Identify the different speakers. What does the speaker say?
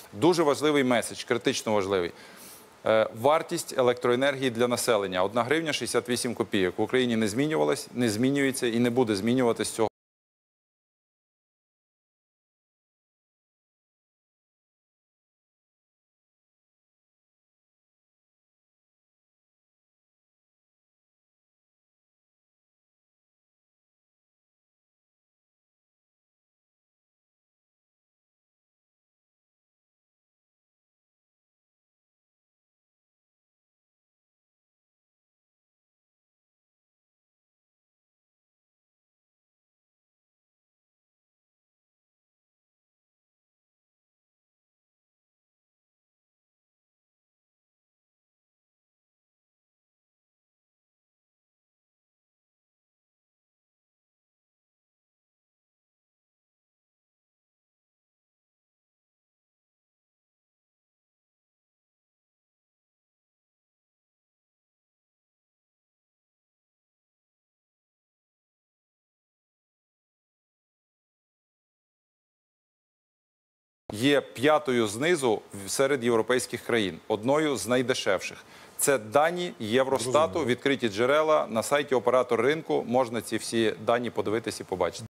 Speaker 1: Дуже важливий меседж, критично важливий. Вартість електроенергії для населення – 1 гривня 68 копійок. В Україні не змінювалась, не змінюється і не буде змінюватись цього. Є 5-ю знизу серед європейських країн, одною з найдешевших. Це дані Євростату, відкриті джерела на сайті оператор ринку. Можна ці всі дані подивитись і побачити.